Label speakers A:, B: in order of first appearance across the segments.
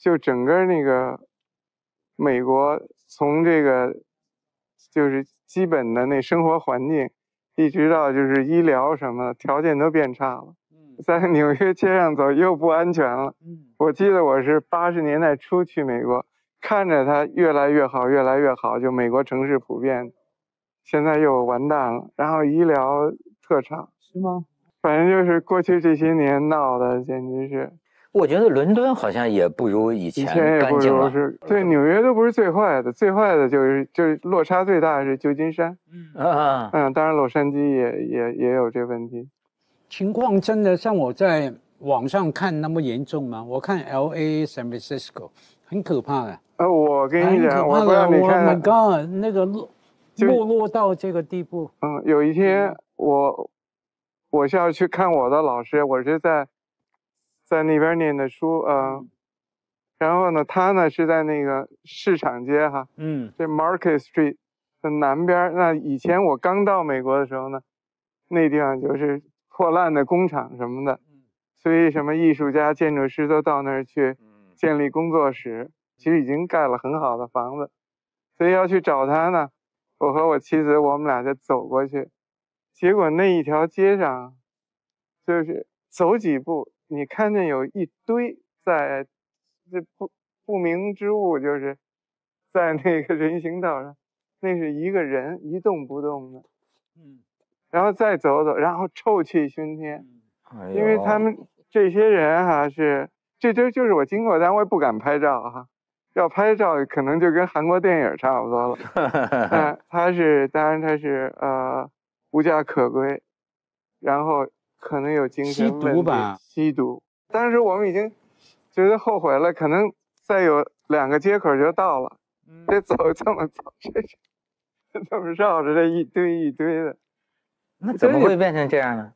A: 就整个那个美国从这个就是基本的那生活环境，一直到就是医疗什么的条件都变差了。在纽约街上走又不安全了。我记得我是80年代初去美国，看着它越来越好，越来越好，就美国城市普遍，现在又完蛋了，然后医疗特差。
B: 是吗？
A: 反正就是过去这些年闹的简直是。
C: 我觉得伦敦好像也不如以前
A: 也不
C: 干净了。
A: 如是，对，纽约都不是最坏的，最坏的就是落差最大的是旧金山。当然洛杉矶也有这问题。
B: 情况真的像我在网上看那么严重吗？我看 LA、San Francisco 很可怕的。
A: 我跟你讲，我不知道你看。
B: Oh my God， 那个没落到这个地步。
A: 有一天我是要去看我的老师，我是在那边念的书，然后呢，他呢是在那个市场街哈，这 Market Street 的南边。那以前我刚到美国的时候呢，那地方就是破烂的工厂什么的，所以什么艺术家、建筑师都到那儿去建立工作室，其实已经盖了很好的房子，所以要去找他呢，我和我妻子我们俩就走过去，结果那一条街上，就是走几步，你看见有一堆在这不明之物，就是在那个人行道上，那是一个人一动不动的，然后再走走，然后臭气熏天，因为他们这些人哈这就是我经过，但我也不敢拍照哈，要拍照可能就跟韩国电影差不多了。当然他是无家可归，然后可能有精神问题，
B: 吸毒吧？
A: 吸毒。当时我们已经觉得后悔了，可能再有2个街口就到了，得走这么走，这么绕着这一堆一堆的。
C: 那怎么会变成这样呢？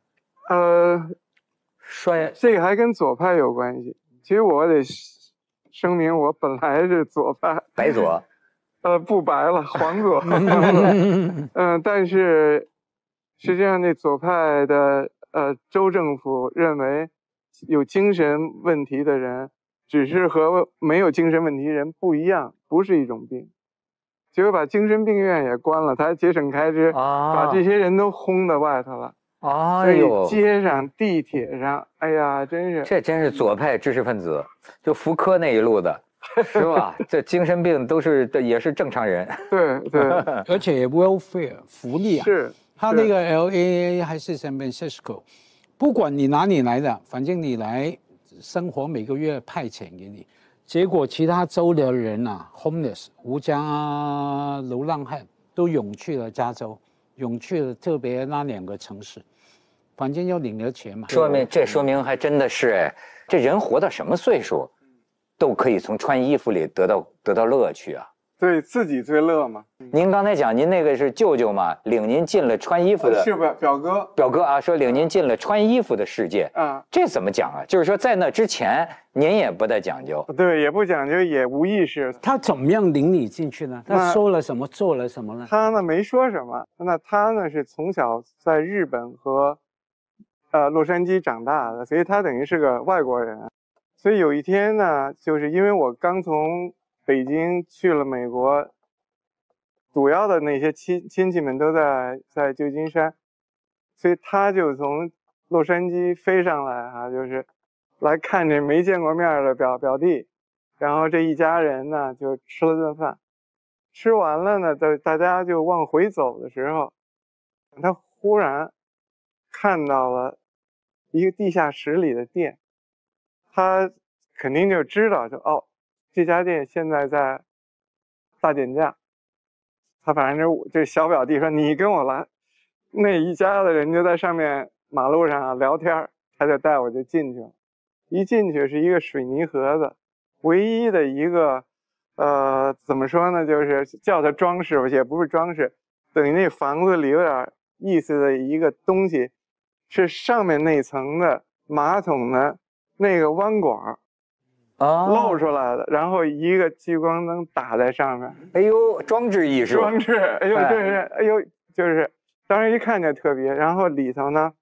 A: 这个还跟左派有关系。其实我得声明，我本来是左派，
C: 白左，
A: 不白了，黄左。但是实际上那左派的州政府认为有精神问题的人只是和没有精神问题人不一样，不是一种病，结果把精神病院也关了，他还节省开支，把这些人都轰到外头了。所以街上地铁上，哎呀，
C: 这真是左派知识分子，就福柯那一路的，是吧？这精神病也是正常人。
A: 对，
B: 而且 welfare 福利啊，
A: 是
B: 他那个 LA 还是 San Francisco， 不管你哪里来的，反正你来生活每个月派钱给你。结果其他州的人啊 ，homeless 无家流浪汉都涌去了加州，涌去了特别那2个城市。反正要领了钱嘛，
C: 说明还真的是这人活到什么岁数，都可以从穿衣服里得到乐趣啊。
A: 对自己最乐嘛。
C: 您刚才讲您那个是舅舅嘛，领您进了穿衣服的，
A: 是吧？表哥
C: 啊，说领您进了穿衣服的世界啊，这怎么讲啊？就是说在那之前您也不太讲究，
A: 对，也不讲究，也无意识。
B: 他怎么样领你进去呢？他说了什么，做了什么呢？
A: 他呢没说什么，那他呢是从小在日本和洛杉矶长大的，所以他等于是个外国人。所以有一天呢，就是因为我刚从北京去了美国，主要的那些亲戚们都在旧金山，所以他就从洛杉矶飞上来啊，就是来看这没见过面的表弟，然后这一家人呢就吃了顿饭，吃完了呢，大家就往回走的时候，他忽然看到了一个地下室里的店，他肯定就知道，这家店现在在大减价。他反正这小表弟说你跟我来，那一家的人就在上面马路上聊天，他就带我就进去了。一进去是一个水泥盒子，唯一的一个怎么说呢，就是叫它装饰吧，也不是装饰，等于那房子里有点意思的一个东西，是上面那层的马桶的那个弯管露出来的，然后一个聚光灯打在上面。
C: 哎呦，装置艺术！
A: 装置，哎呦，就是，当时一看就特别。然后里头呢，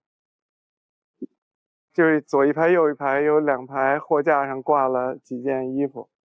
A: 就是左一排右一排有2排货架上挂了几件衣服，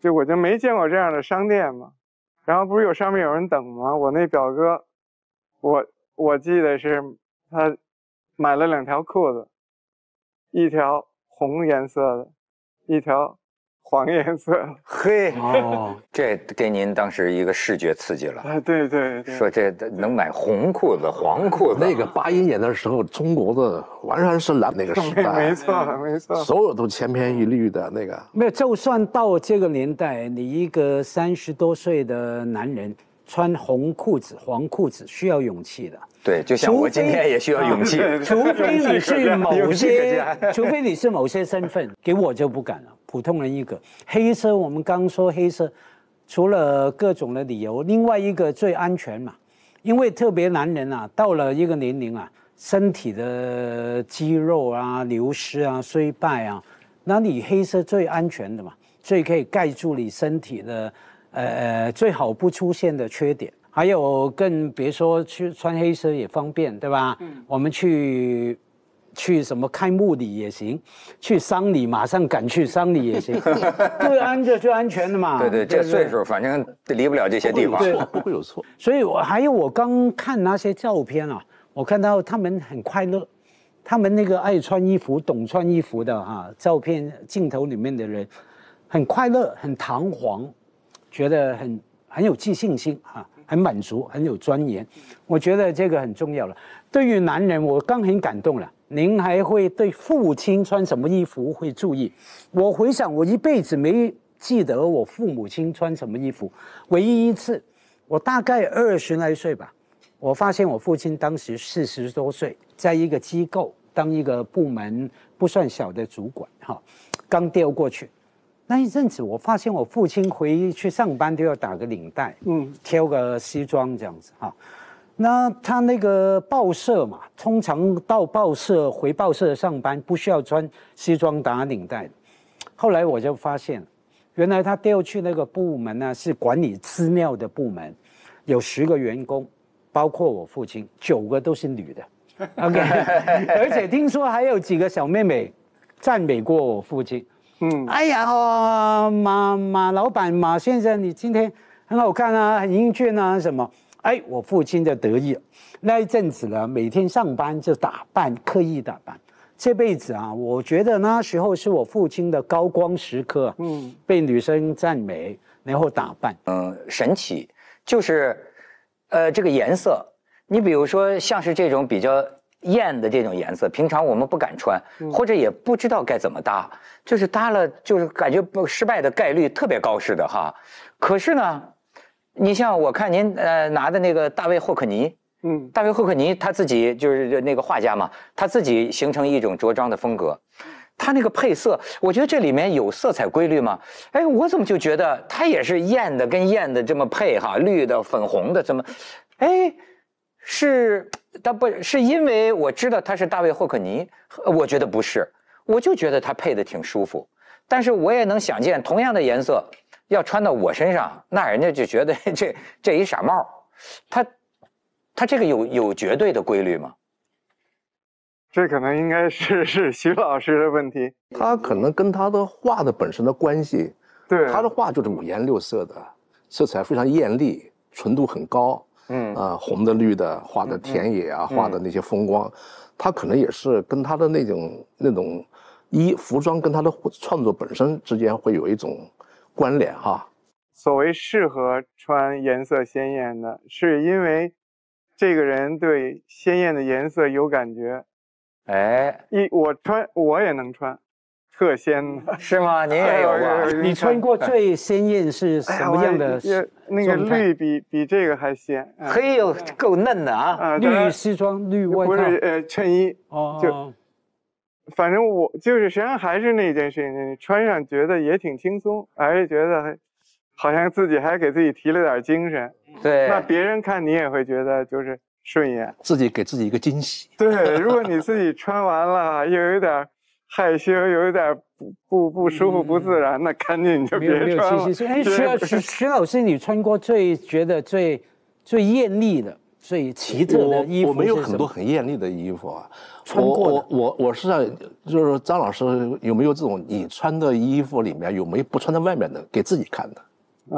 A: 我就没见过这样的商店嘛。然后不是上面有人等吗？我那表哥，我记得是他买了2条裤子，一条红颜色的，一条黄颜色的。
C: 嘿，哦，这给您当时一个视觉刺激了。
A: 对对对，
C: 说这能买红裤子、黄裤子。
D: 那个81年的时候，中国的完全是蓝那个时代，
A: 没错没错，
D: 所有都千篇一律的那个。
B: 没有，就算到这个年代，你一个30多岁的男人穿红裤子、黄裤子，需要勇气的。
C: 对，就像我今天也需要勇气，
B: 除非你是除非你是某些身份，给我就不敢了。普通人一个黑色，我们刚说黑色，除了各种的理由，另外一个最安全嘛，因为特别男人啊，到了一个年龄啊，身体的肌肉啊流失啊衰败啊，那你黑色最安全的嘛，最可以盖住你身体的最好不出现的缺点。还有更别说去穿黑色也方便，对吧？我们去什么开幕礼也行，去丧礼马上赶去丧礼也行，最安全的嘛。
C: 对对，这岁数反正离不了这些地方，
D: 不会有错。
B: 所以我刚看那些照片啊，我看到他们很快乐，他们那个爱穿衣服、懂穿衣服的啊，照片镜头里面的人很快乐、很堂皇，觉得很有自信心啊。很满足，很有尊严，我觉得这个很重要了。对于男人，我刚很感动了。您还会对父亲穿什么衣服会注意？我回想，我一辈子没记得我父母亲穿什么衣服，唯一一次，我大概20来岁吧，我发现我父亲当时40多岁，在一个机构当一个部门不算小的主管，刚调过去。那一阵子，我发现我父亲回去上班都要打个领带，挑个西装这样子哈。那他那个报社嘛，通常到报社回报社上班不需要穿西装打领带的。后来我就发现，原来他调去那个部门呢是管理资料的部门，有10个员工，包括我父亲，9个都是女的。OK， 而且听说还有几个小妹妹赞美过我父亲。哎呀，马老板，马先生，你今天很好看啊，很英俊啊，什么？哎，我父亲就得意了。那一阵子呢，每天上班就打扮，刻意打扮。这辈子啊，我觉得那时候是我父亲的高光时刻。被女生赞美，然后打扮。
C: 神奇，就是这个颜色，你比如说像是这种比较艳的这种颜色，平常我们不敢穿，或者也不知道该怎么搭，就是搭了就是感觉失败的概率特别高似的哈。可是呢，你像我看您拿的那个大卫霍克尼，大卫霍克尼他自己就是那个画家嘛，他自己形成一种着装的风格。他那个配色，我觉得这里面有色彩规律吗？哎，我怎么就觉得他也是艳的跟艳的这么配哈，绿的粉红的这么，哎。他不是因为我知道他是大卫霍克尼，我觉得不是，我就觉得他配的挺舒服。但是我也能想见，同样的颜色要穿到我身上，那人家就觉得这一傻帽。他这个有绝对的规律吗？
A: 这可能应该是徐老师的问题。
D: 他可能跟他的画的本身的关系，
A: 对，
D: 他的画就是5颜6色的，色彩非常艳丽，纯度很高。红的绿的画的田野啊，画的那些风光，他可能也是跟他的那种服装跟他的创作本身之间会有一种关联哈。
A: 所谓适合穿颜色鲜艳的，是因为这个人对鲜艳的颜色有感觉。哎，我也能穿。特鲜的
C: 是吗？您也有过？
B: 你穿过最鲜艳是什么样的？
A: 那个绿比这个还鲜。
C: 嘿呦，够嫩的啊！
B: 绿西装、绿外套，
A: 不是衬衣。就反正我就是实际上还是那件事情，穿上觉得也挺轻松，而且觉得好像自己还给自己提了点精神。
C: 对，
A: 那别人看你也会觉得就是顺眼，
D: 自己给自己一个惊喜。
A: 对，如果你自己穿完了又有点害羞，有一点不舒服、不自然，那赶紧你就别穿了。
B: 哎，徐老师，你穿过觉得最艳丽的、 最奇特的衣服？
D: 我没有很多很艳丽的衣服啊。
B: 穿过的。
D: 我实际上就是张老师有没有这种你穿的衣服里面有没有不穿在外面的给自己看的？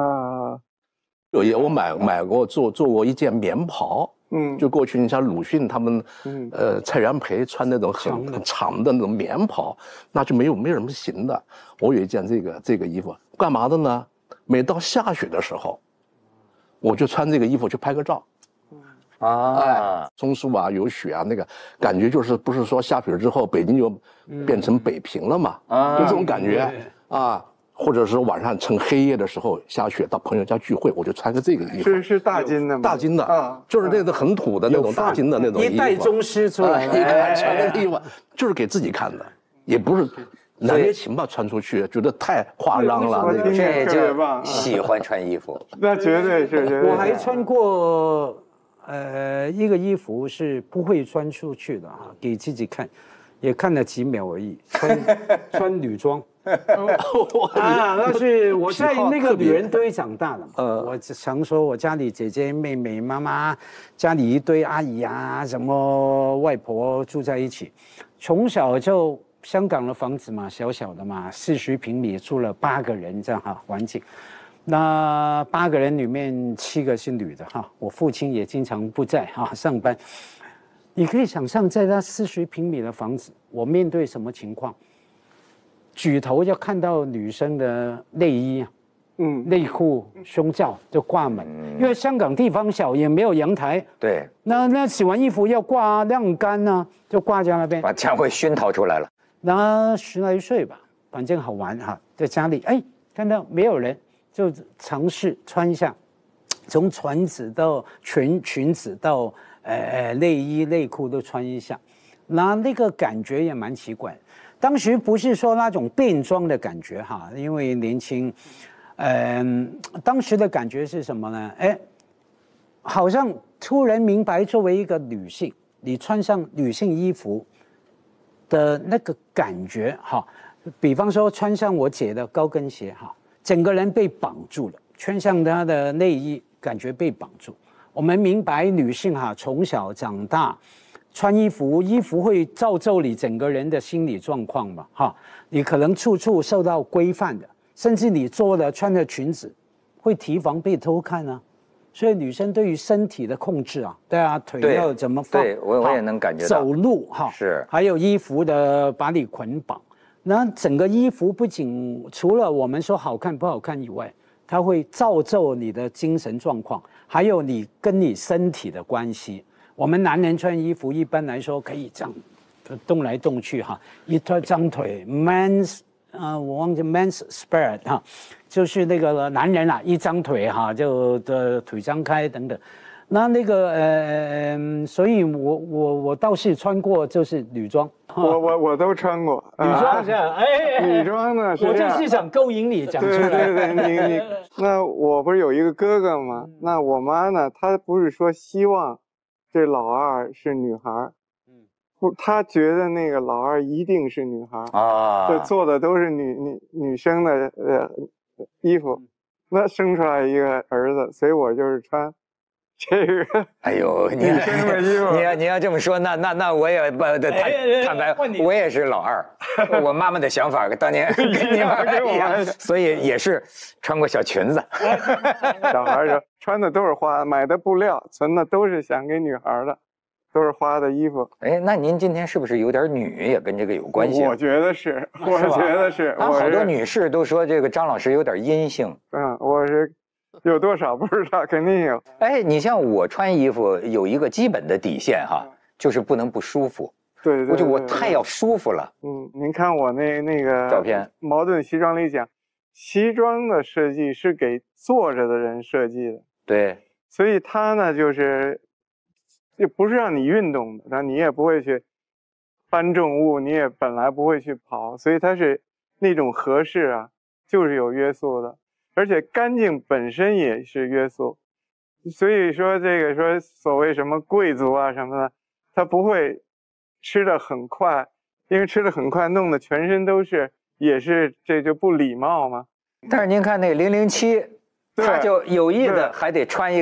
D: 我买过做过一件棉袍。就过去你像鲁迅他们，蔡元培穿那种很长的那种棉袍，那就没有什么型的。我有一件这个衣服，干嘛的呢？每到下雪的时候，我就穿这个衣服去拍个照。松树啊，有雪啊，那个感觉就是不是说下雪之后北京就变成北平了嘛？就这种感觉啊。或者是晚上趁黑夜的时候下雪到朋友家聚会，我就穿个这个衣服。
A: 是大金的吗？
D: 大金的啊，就是那个很土的那种大金的那种衣服。
B: 一代宗师出来，
D: 一看穿的衣服就是给自己看的，也不是男人情吧穿出去，觉得太夸张了。
C: 这就喜欢穿衣服，
A: 那绝对是。
B: 我还穿过，一个衣服是不会穿出去的哈，给自己看，也看了几秒而已。穿女装。那是我在那个女人堆长大的嘛。我常说我家里姐姐妹妹妈妈，家里一堆阿姨啊，什么外婆住在一起，从小就香港的房子嘛，小小的嘛，40平米住了8个人这样哈环境。那8个人里面7个是女的哈，我父亲也经常不在哈上班。你可以想象，在那40平米的房子，我面对什么情况？举头就看到女生的内衣啊，内裤、胸罩就挂满，因为香港地方小，也没有阳台。
C: 对，
B: 那洗完衣服要挂晾干呢，就挂在那边。
C: 把枪会熏陶出来了。
B: 那10来岁吧，反正好玩哈，在家里看到没有人，就尝试穿一下，从裙子到裙子到内衣内裤都穿一下，那个感觉也蛮奇怪。当时不是说那种变装的感觉哈，因为年轻，当时的感觉是什么呢？好像突然明白，作为一个女性，你穿上女性衣服的那个感觉哈，比方说穿上我姐的高跟鞋哈，整个人被绑住了；穿上她的内衣，感觉被绑住。我们明白女性哈，从小长大。穿衣服会造就你整个人的心理状况嘛，哈，你可能处处受到规范的，甚至你穿的裙子，会提防被偷看啊。所以女生对于身体的控制啊，对啊，腿要怎么放，
C: 对我也能感觉到。
B: 走路哈，
C: 是，
B: 还有衣服的把你捆绑，那整个衣服不仅除了我们说好看不好看以外，它会造就你的精神状况，还有你跟你身体的关系。我们男人穿衣服一般来说可以这样动来动去哈，一张腿 我忘记 man's spread 哈，就是那个男人啊，一张腿哈就的腿张开等等。那个所以我倒是穿过就是女装，
A: 我都穿过
B: 女装是吧？
A: 女装呢是这样，
B: 我就是想勾引你讲出来。
A: 对，你那我不是有一个哥哥吗？那我妈呢，她不是说希望这老二是女孩，不，她觉得那个老二一定是女孩啊，这做的都是女生的衣服，那生出来一个儿子，所以我就是穿这个。
C: 哎呦，你要这么说，那我也坦白，我也是老二，我妈妈的想法当年跟你妈妈一样，所以也是穿过小裙子。
A: 小孩穿的都是花，买的布料存的都是想给女孩的，都是花的衣服。
C: 那您今天是不是有点女也跟这个有关系？
A: 我觉得是，我觉得是。
C: 好多女士都说这个张老师有点阴性。
A: 我是有多少不知道，肯定有。
C: 你像我穿衣服有一个基本的底线哈，就是不能不舒服。
A: 对，
C: 我太要舒服了。
A: 您看我那个
C: 照片，
A: 茅盾西装里讲，西装的设计是给坐着的人设计的。
C: 对，
A: 所以它呢就不是让你运动的，那你也不会去搬重物，你也本来不会去跑，所以它是那种合适啊，就是有约束的，而且干净本身也是约束。所以说这个说所谓什么贵族啊什么的，他不会吃得很快，因为吃得很快弄得全身都是，也是这就不礼貌嘛。
C: 但是您看那个007。他就有意的还得穿一个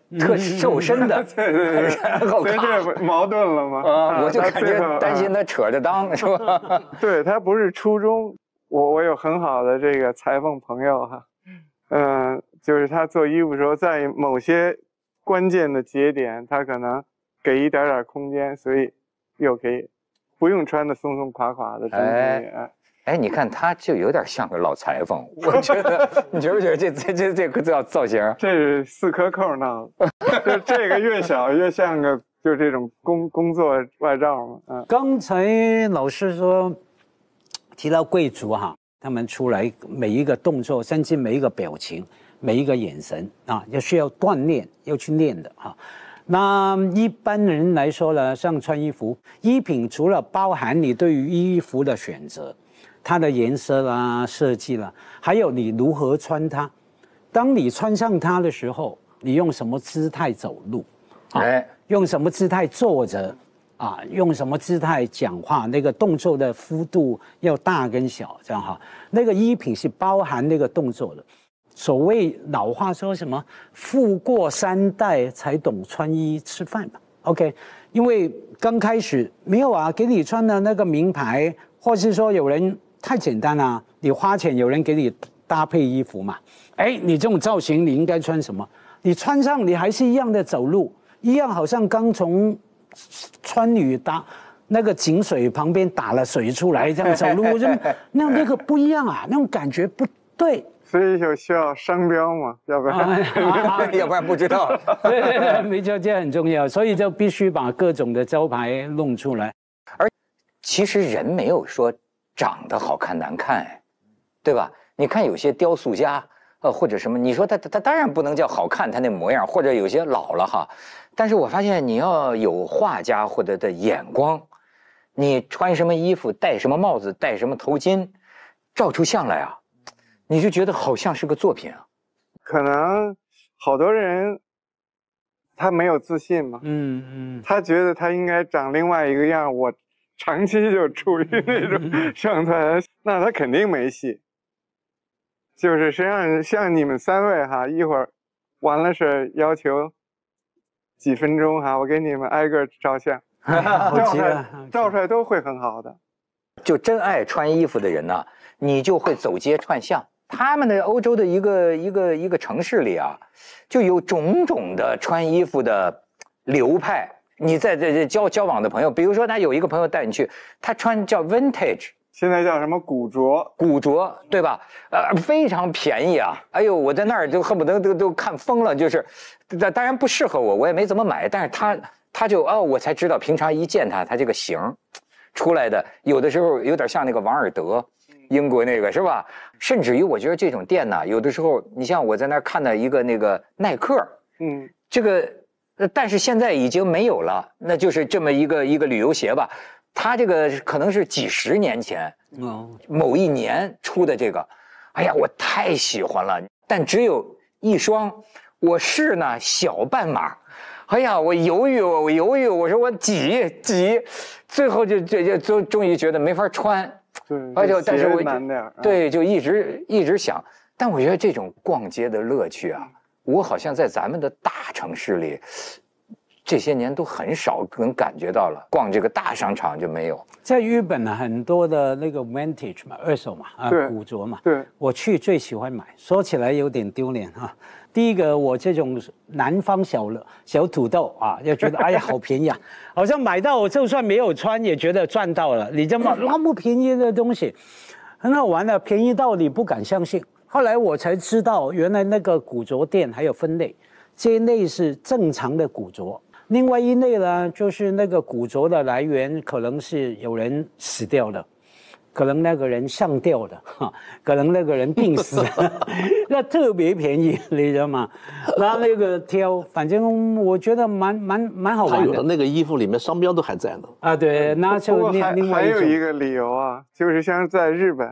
C: 特瘦身的，
A: 对对对，
C: 然后
A: 所以这矛盾了吗？
C: 我就感觉担心他扯着裆，是吧？
A: 对他不是初衷，我有很好的这个裁缝朋友哈，就是他做衣服的时候，在某些关键的节点，他可能给一点点空间，所以又可以不用穿的松松垮垮的东西。
C: 哎，你看他就有点像个老裁缝，我觉得，你觉不觉得这个造型？
A: 这是4颗扣闹的，就这个越小越像个就这种工作外罩嘛。
B: 刚才老师说提到贵族哈，他们出来每一个动作，甚至每一个表情、每一个眼神啊，要需要锻炼，要去练的哈。那一般人来说呢，像穿衣服，衣品除了包含你对于衣服的选择。它的颜色啦、设计啦，还有你如何穿它。当你穿上它的时候，你用什么姿态走路，用什么姿态坐着，用什么姿态讲话，那个动作的幅度要大跟小，这样哈。那个衣品是包含那个动作的。所谓老话说什么“富过3代才懂穿衣吃饭”嘛。OK， 因为刚开始没有啊，给你穿的那个名牌，或是说有人。太简单了，你花钱有人给你搭配衣服嘛？哎，你这种造型你应该穿什么？你穿上你还是一样的走路，一样好像刚从川渝打那个井水旁边打了水出来这样走路，那个不一样啊，那种感觉不对。
A: 所以就需要商标嘛，要不然
C: 要不然不知道。
B: 对，没错，这很重要，所以就必须把各种的招牌弄出来。
C: 而其实人没有说。长得好看难看，哎，对吧？你看有些雕塑家，或者什么，你说他当然不能叫好看，他那模样，或者有些老了哈。但是我发现你要有画家或者的眼光，你穿什么衣服，戴什么帽子，戴什么头巾，照出相来啊，你就觉得好像是个作品啊。
A: 可能好多人他没有自信嘛，他觉得他应该长另外一个样，我。长期就处于那种状态，那他肯定没戏。就是实际上像你们3位哈，一会儿完了是要求几分钟哈，我给你们挨个照相，照出来都会很好的。
C: 就真爱穿衣服的人呢，你就会走街串巷。他们的欧洲的一个城市里啊，就有种种的穿衣服的流派。你在这交往的朋友，比如说他有一个朋友带你去，他穿叫 vintage，
A: 现在叫什么古着，
C: 对吧？非常便宜啊！哎呦，我在那儿就恨不得都看疯了，就是，当然不适合我，我也没怎么买，但是他就我才知道，平常一见他这个型出来的，有的时候有点像那个王尔德，英国那个是吧？甚至于我觉得这种店呢，有的时候你像我在那儿看到一个那个耐克，这个。但是现在已经没有了，那就是这么一个旅游鞋吧，它这个可能是几10年前，某一年出的这个，哎呀，我太喜欢了，但只有1双，我试呢小半码，哎呀，我犹豫，我说我挤，最后就终于觉得没法穿，
A: 对，
C: 但是我
A: 难点，
C: 对，就一直想，但我觉得这种逛街的乐趣啊。我好像在咱们的大城市里，这些年都很少能感觉到了。逛这个大商场就没有。
B: 在日本呢，很多的那个 vintage 嘛，二手嘛，古着嘛。
A: 对，
B: 我去最喜欢买。说起来有点丢脸哈。第一个，我这种南方小土豆啊，就觉得哎呀好便宜啊，好像买到我就算没有穿也觉得赚到了。你这么那么便宜的东西，很好玩的，便宜到你不敢相信。后来我才知道，原来那个古着店还有分类，这一类是正常的古着，另外一类呢，就是那个古着的来源可能是有人死掉了，可能那个人上吊了，可能那个人病死了，那特别便宜，你知道吗？然后那个挑，反正我觉得蛮好玩的。
D: 还有的那个衣服里面商标都还在呢。
B: 啊，对，那就另外
A: 还有一个理由啊，就是像在日本，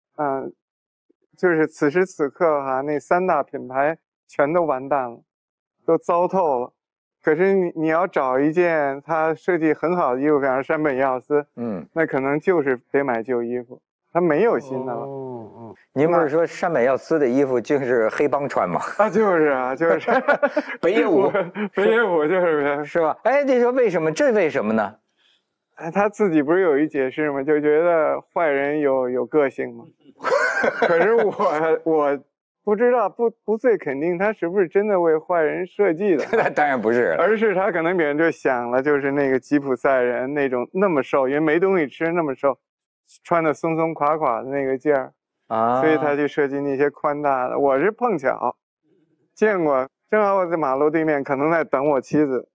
A: 就是此时此刻哈，那3大品牌全都完蛋了，都糟透了。可是你要找一件它设计很好的衣服，比方说山本耀司，那可能就是得买旧衣服，它没有新的了。
C: 您不是说山本耀司的衣服就是黑帮穿吗？
A: 啊，就是
C: 北野武，
A: 北野武就是
C: 是吧？哎，你说为什么？这为什么呢？
A: 哎，他自己不是有一解释吗？就觉得坏人有个性嘛。可是我不知道，不最肯定他是不是真的为坏人设计的。
C: 那当然不是，
A: 而是他可能别人就想了，就是那个吉普赛人那种那么瘦，因为没东西吃那么瘦，穿的松松垮垮的那个劲儿啊，所以他去设计那些宽大的。我是碰巧见过，正好我在马路对面，可能在等我妻子。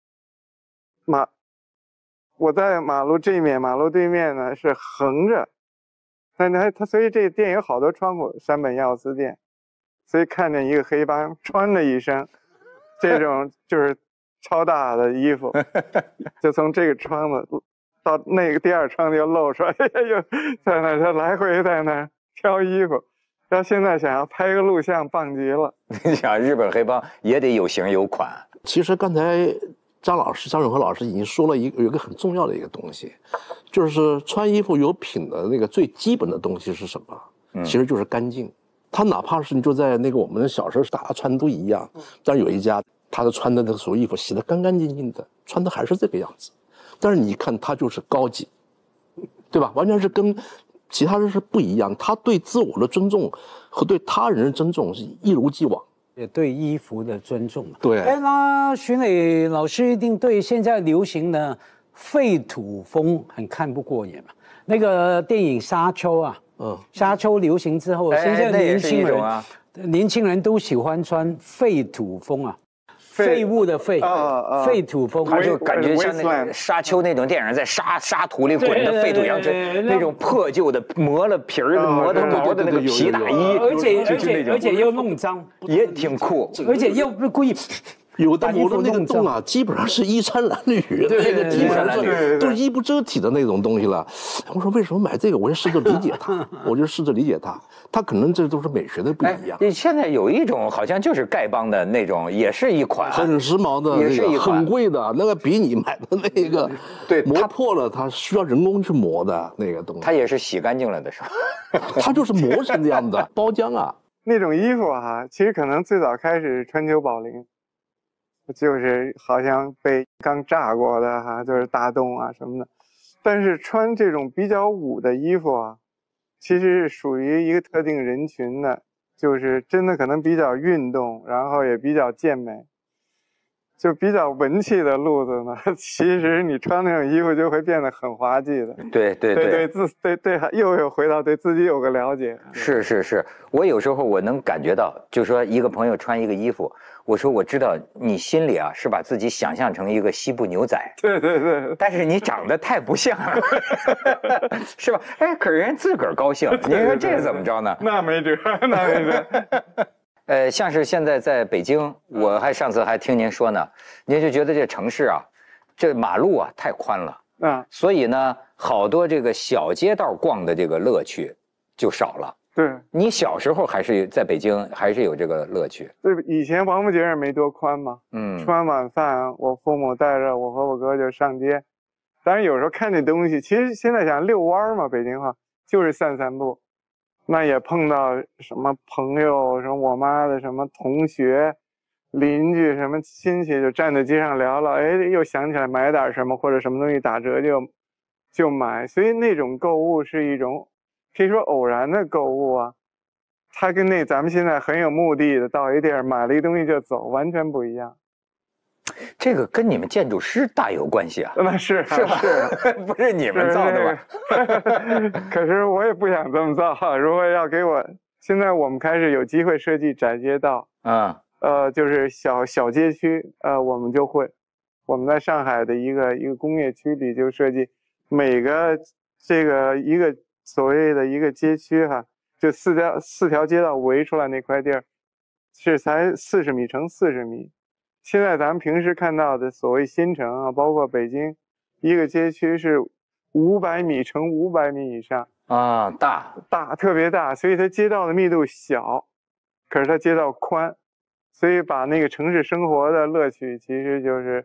A: 我在马路这面，马路对面呢是横着，但他所以这店有好多窗户，山本耀司店，所以看见一个黑帮穿了一身这种就是超大的衣服，就从这个窗子到那个第二窗就露出来，又在那他来回在那挑衣服。要现在想要拍个录像，棒极了。
C: 你想日本黑帮也得有型有款。
D: 其实刚才张永和老师已经说了有一个很重要的一个东西，就是穿衣服有品的那个最基本的东西是什么？其实就是干净。他哪怕是你就在那个我们小时候大家穿都一样，但是有一家他的穿的那所有衣服洗得干干净净的，穿的还是这个样子，但是你一看他就是高级，对吧？完全是跟其他人是不一样。他对自我的尊重和对他人的尊重是一如既往。
B: 也对衣服的尊重嘛。
D: 对，
B: 哎，那徐磊老师一定对现在流行的废土风很看不过眼嘛。那个电影《沙丘》啊，沙丘流行之后，现在年轻人都喜欢穿废土风啊。废物的废，废土风，
C: 他就感觉像那个沙丘那种电影，在沙土里滚的废土扬尘，那种破旧的磨了皮儿、磨的毛的那个皮大衣，
B: 而且又弄脏，
C: 也挺酷，
B: 而且又不故意。
D: 有的那个洞啊，基本上是衣衫褴褛，
C: 对，
D: 基本上都是衣不遮体的那种东西了。我说为什么买这个？我就试着理解他，他可能这都是美学的不一样。
C: 现在有一种好像就是丐帮的那种，也是一款
D: 很时髦的，也是一款很贵的，那个比你买的那个，对，磨破了，它需要人工去磨的那个东西。
C: 它也是洗干净了的是吧？
D: 它就是磨成这样的包浆啊。
A: 那种衣服啊，其实可能最早开始川久保玲。就是好像被刚炸过的哈，就是大洞啊什么的，但是穿这种比较武的衣服啊，其实是属于一个特定人群的，就是真的可能比较运动，然后也比较健美，就比较文气的路子呢，其实你穿那种衣服就会变得很滑稽的。
C: 对，
A: 又有回到对自己有个了解。
C: 是，我有时候我能感觉到，就说一个朋友穿一个衣服。我说我知道你心里啊是把自己想象成一个西部牛仔，
A: 对，
C: 但是你长得太不像了，是吧？哎，可是人自个儿高兴，你说这怎么着呢？
A: 那没辙。
C: 像是现在在北京，我上次还听您说呢，您就觉得这城市啊，这马路啊太宽了，所以呢，好多这个小街道逛的这个乐趣就少了。
A: 对，
C: 你小时候还是在北京，还是有这个乐趣。
A: 对，以前王府井也没多宽嘛。吃完晚饭，我父母带着我和我哥就上街。当然有时候看这东西，其实现在想遛弯嘛，北京话就是散步。那也碰到什么朋友，什么我妈的什么同学、邻居、什么亲戚，就站在街上聊聊，哎，又想起来买点什么，或者什么东西打折就买。所以那种购物是一种。可以说偶然的购物啊，它跟咱们现在很有目的的到一地儿买了一东西就走，完全不一样。
C: 这个跟你们建筑师大有关系啊。
A: 那是
C: 吧？不是你们造的吧？
A: 可是我也不想这么造。如果要给我，现在我们开始有机会设计窄街道，就是小街区，我们就会，我们在上海的一个工业区里就设计每个这个一个。所谓的一个街区哈，就四条街道围出来那块地儿，是才40米乘40米。现在咱们平时看到的所谓新城啊，包括北京，一个街区是500米乘500米以上
C: 啊，大
A: 特别大，所以它街道的密度小，可是它街道宽，所以把那个城市生活的乐趣其实就是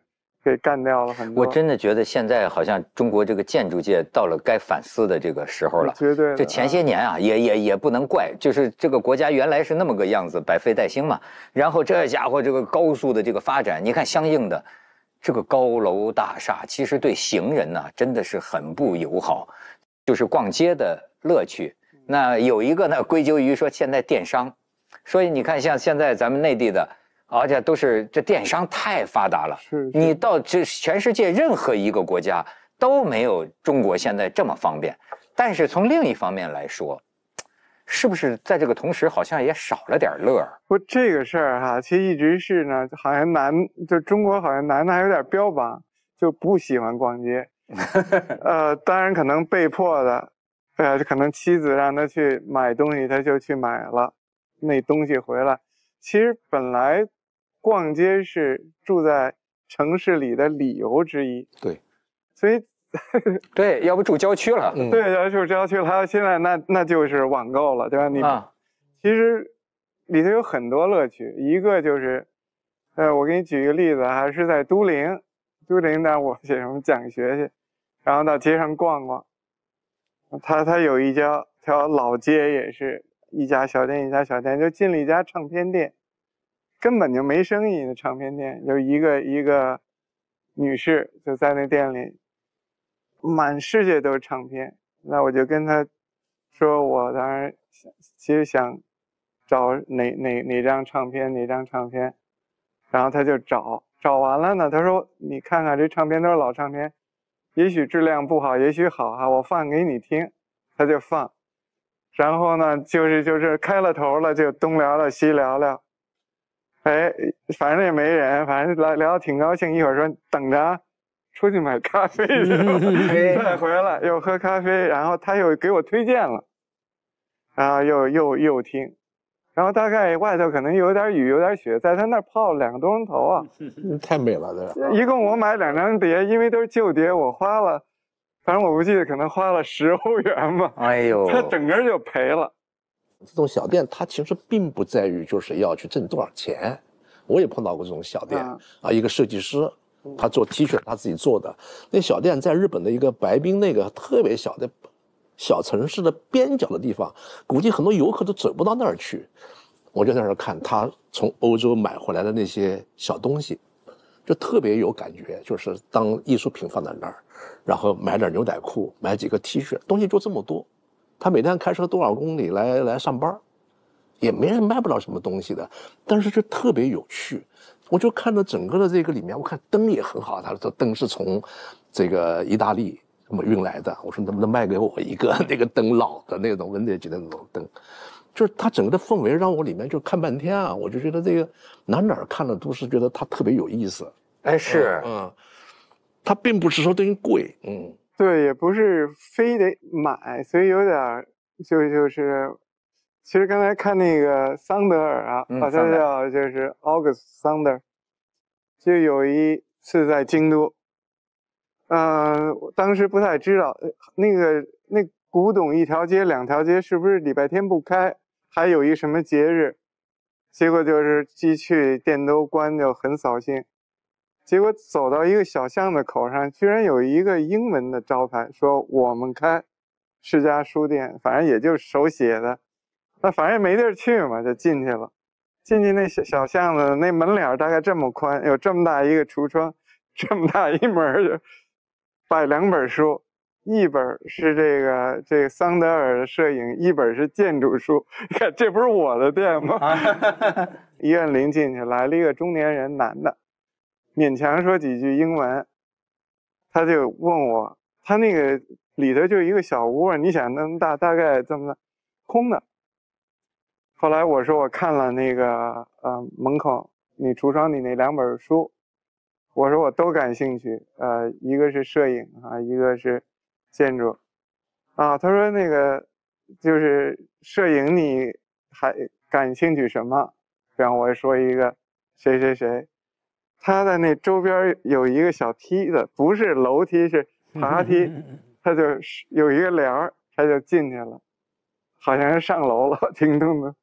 A: 给干掉了很多。
C: 我真的觉得现在好像中国这个建筑界到了该反思的这个时候了。
A: 绝对的。
C: 这前些年啊，也不能怪，就是这个国家原来是那么个样子，百废待兴嘛。然后这家伙这个高速的这个发展，你看相应的这个高楼大厦，其实对行人呢真的是很不友好，就是逛街的乐趣。那有一个呢，归咎于说现在电商，所以你看像现在咱们内地的。而且都是这电商太发达了，你到这全世界任何一个国家都没有中国现在这么方便。但是从另一方面来说，是不是在这个同时好像也少了点乐儿？
A: 不，这个事儿哈，其实一直是呢，好像就中国好像男的还有点标榜，就不喜欢逛街。当然可能被迫的，可能妻子让他去买东西，他就去买了那东西回来。其实本来逛街是住在城市里的理由之一，
D: 对，
A: 所以
C: 对，要不住郊区了，
A: 对，要住郊区了，现在那就是网购了，对吧？你其实里头有很多乐趣，一个就是，我给你举一个例子，还是在都灵那我写什么讲学去，然后到街上逛逛，他有一条老街，也是一家小店一家小店，就进了一家唱片店。根本就没生意的唱片店，有一个女士就在那店里，满世界都是唱片。那我就跟她说，我当然其实想找哪张唱片，然后她就找完了呢，她说你看看这唱片都是老唱片，也许质量不好，也许好哈，我放给你听，她就放。然后呢，就是开了头了，就东聊聊西聊聊。反正也没人，反正聊得挺高兴。一会儿说等着，出去买咖啡去了，再回来又喝咖啡，然后他又给我推荐了，然后又听，然后大概外头可能有点雨有点雪，在他那儿泡了2个多钟头啊，
D: 太美了，对吧？
A: 一共我买2张碟，因为都是旧碟，我花了，反正我不记得，可能花了10欧元吧。
C: 哎呦，
A: 他整个就赔了。
D: 这种小店它其实并不在于就是要去挣多少钱，我也碰到过这种小店啊，一个设计师，他做 T 恤他自己做的，那小店在日本的一个白滨那个特别小的小城市的边角的地方，估计很多游客都走不到那儿去。我就在那儿看他从欧洲买回来的那些小东西，就特别有感觉，就是当艺术品放在那儿，然后买点牛仔裤，买几个 T 恤，东西就这么多。他每天开车多少公里来上班，也没人卖不了什么东西的，但是就特别有趣。我就看到整个的这个里面，我看灯也很好，他的灯是从这个意大利这么运来的。我说能不能卖给我一个那个灯，老的那种vintage的那种灯，就是它整个的氛围让我里面就看半天啊，我就觉得这个哪看了都是觉得它特别有意思。
C: 哎，是，
D: 它并不是说东西贵，
A: 对，也不是非得买，所以有点就是其实刚才看那个桑德尔啊，他叫就是 August Sander， 就有一次在京都，我当时不太知道那古董1条街2条街是不是礼拜天不开，还有一什么节日，结果就是一去店都关，就很扫兴。结果走到一个小巷子口上，居然有一个英文的招牌，说我们开世家书店，反正也就是手写的，那反正也没地儿去嘛，就进去了。进去那小巷子，那门脸大概这么宽，有这么大一个橱窗，这么大一门，就摆2本书，一本是这个桑德尔的摄影，一本是建筑书。你看，这不是我的店吗？一按铃进去，来了一个中年人，男的。勉强说几句英文，他就问我，他那个里头就一个小屋，你想那么大，大概这么大，空的。后来我说我看了那个门口你橱窗里那2本书，我说我都感兴趣，一个是摄影啊，一个是建筑啊。他说那个就是摄影你还感兴趣什么？然后我说一个谁谁谁。他的那周边有一个小梯子，不是楼梯，是爬梯，他就有一个帘儿，他就进去了，好像是上楼了，挺动的。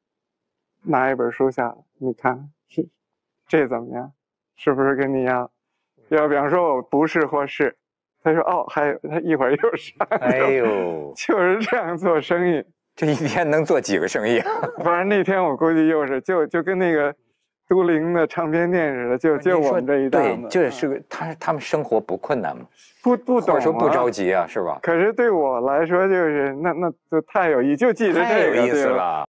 A: 拿一本书下来，你看这怎么样？是不是跟你一样？ 要比方说我不是或是，他说哦，还有他一会儿又上，
C: 哎呦，
A: 就是这样做生意。
C: 这一天能做几个生意啊？
A: 反正那天我估计又是就跟那个都灵的唱片店似的，就我们这一档子。
C: 对，就是个他们生活不困难吗？
A: 不懂、啊，
C: 或者说不着急啊，是吧？
A: 可是对我来说，就是那就太有意，就记得这个
C: 太有意思了。